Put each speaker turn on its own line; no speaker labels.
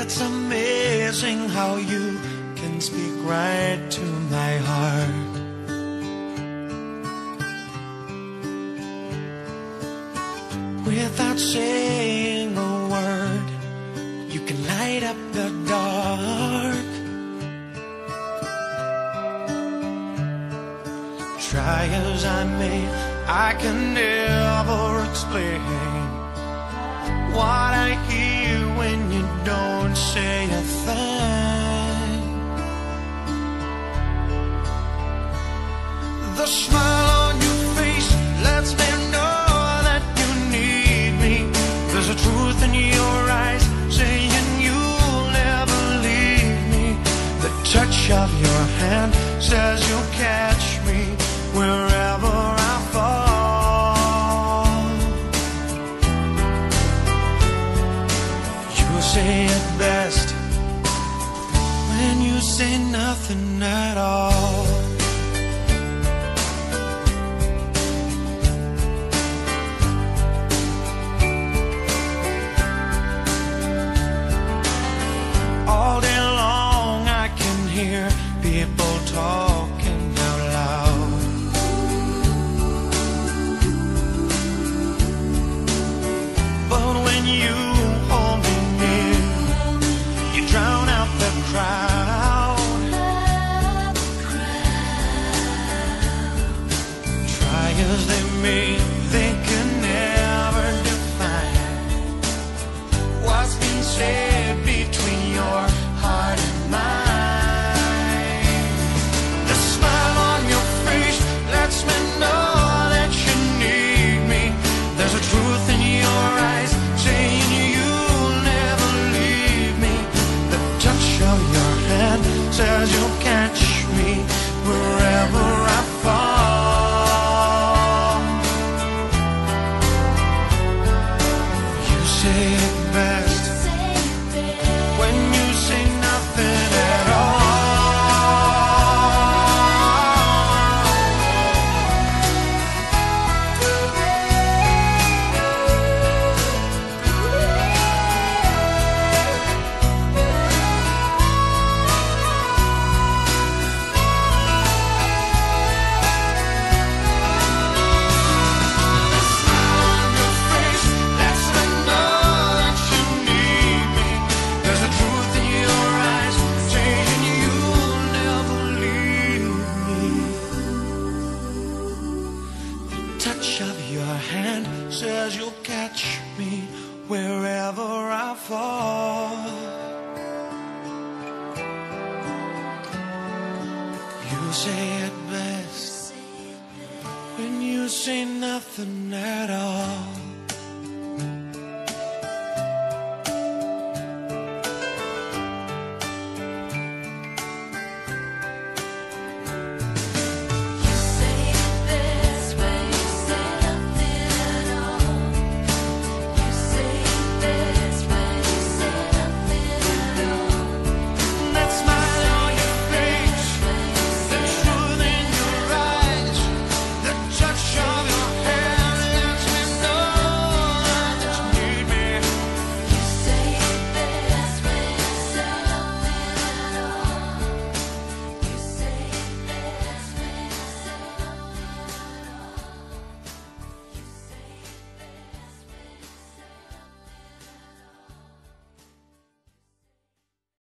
It's amazing how you can speak right to my heart. Without saying a word, you can light up the dark. Try as I may, I can never explain what I hear when you don't say a thing. The smile on your face lets me know that you need me. There's a truth in your eyes saying you'll never leave me. The touch of your hand says you'll catch me wherever I fall. You say it best when you say nothing at all. All day long I can hear people talking out loud. But when you hold me near, you drown out the crowd. Try as they may, they can never define what's been said between your heart and mine. The smile on your face lets me know that you need me. There's a truth in your eyes saying you'll never leave me. The touch of your hand says you'll catch me wherever I fall. You say it best when you say nothing at all. The smile on your face lets me know that you need me. There's a truth in your eyes saying you'll never leave me. The touch of your hand says you'll catch me wherever I fall. You say it best when you say nothing at all.